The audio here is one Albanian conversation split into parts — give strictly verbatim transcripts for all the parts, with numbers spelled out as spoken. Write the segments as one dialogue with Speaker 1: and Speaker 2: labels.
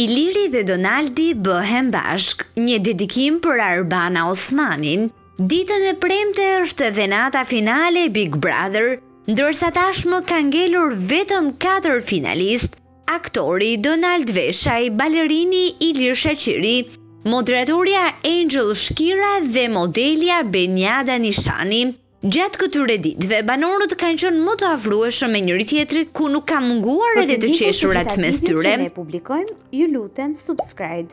Speaker 1: Iliri dhe Donaldi bëhen bashk, një dedikim për Arbana Osmanin. Ditën e premte është edhe nata finale e Big Brother, ndërsa tashmë ka ngelur vetëm katër finalist: aktori Donald Veshaj, balerini Ilir Shaqiri, moderatorja Angel Shkira dhe modelja Benjada Nishani. Gjatë këtyre ditëve, banorët kanë qenë më të afrueshëm me njëri tjetri, ku nuk ka munguar edhe të qeshurat mes tyre.
Speaker 2: Ne publikojmë, ju lutem subscribe.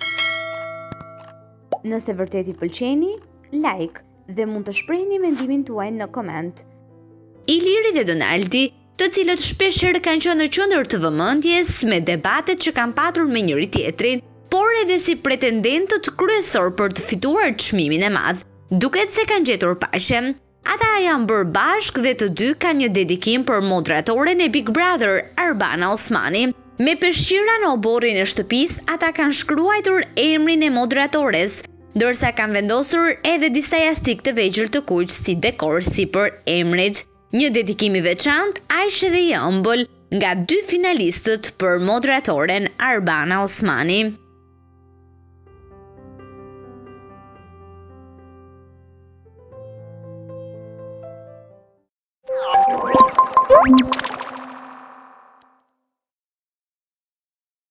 Speaker 2: Nëse vërtet i pëlqeni, like dhe mund të shprehni mendimin tuaj në koment.
Speaker 1: Iliri dhe Donaldi, të cilët shpeshherë kanë qenë në qendër të vëmendjes me debatet që kanë patur me njëri tjetrin, por edhe si pretendentët kryesor për të fituar çmimin e madh, duket se kanë gjetur paqe. Ata janë bërë bashk dhe të dy kanë një dedikim për moderatoren e Big Brother, Arbana Osmanin. Me peshqira në oborrin e shtëpisë, ata kanë shkruar emrin e moderatores, ndërsa kanë vendosur edhe disa jastik të vegjël të kuq si dekor sipër emrit. Një dedikim i veçantë, aq edhe i ëmbël, nga dy finalistët për moderatoren Arbana Osmanin.